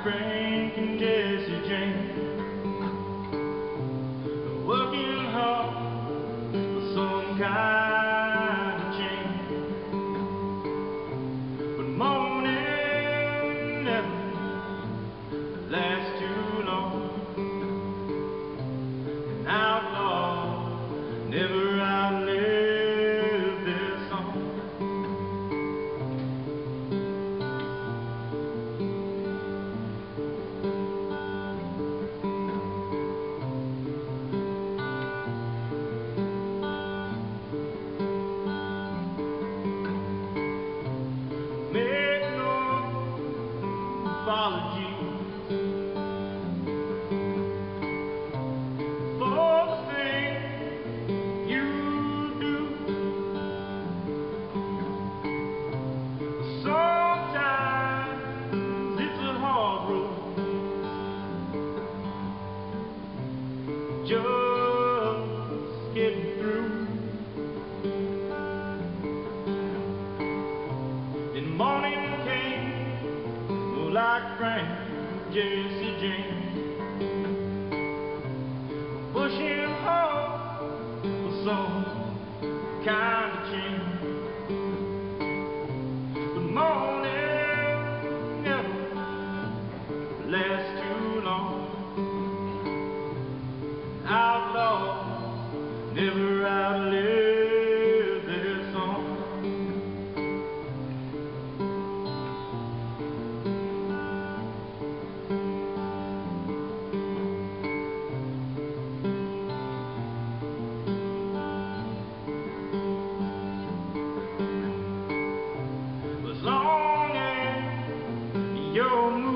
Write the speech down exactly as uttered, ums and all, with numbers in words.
Frank and Jesse Jane, working hard for some kind of change, but moaning never lasts too long. An outlaw never outlive their song. Make no apologies for the things you do. Sometimes it's a hard road, just getting through. And morning came like Frank, Jesse Jane, pushing hard for some kind of change, but morning never lasts too long. Outlaws never outlive their song. As long as you're moving